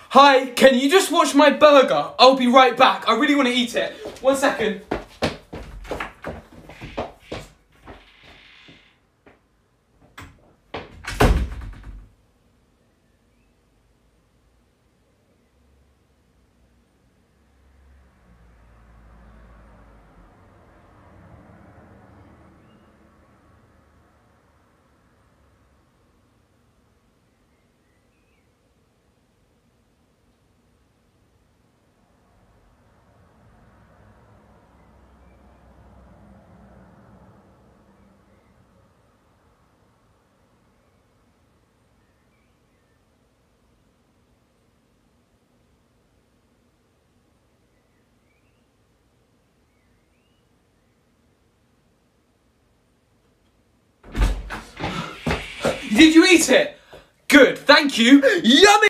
Hi, can you just watch my burger? I'll be right back. I really want to eat it. 1 second. Did you eat it? Good, thank you. Yummy!